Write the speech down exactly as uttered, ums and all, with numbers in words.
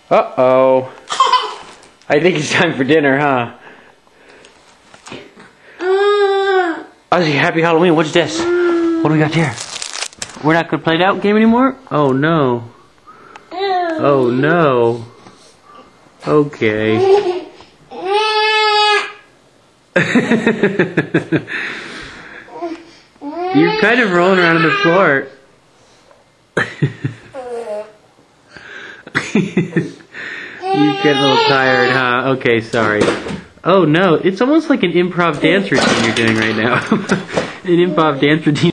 Uh-oh. I think it's time for dinner, huh? Ozzie, happy Halloween. What's this? What do we got here? We're not going to play it out game anymore? Oh, no. Oh, no. Okay. You're kind of rolling around on the floor. You get a little tired, huh? Okay, sorry. Oh no, it's almost like an improv dance routine you're doing right now. An improv dance routine.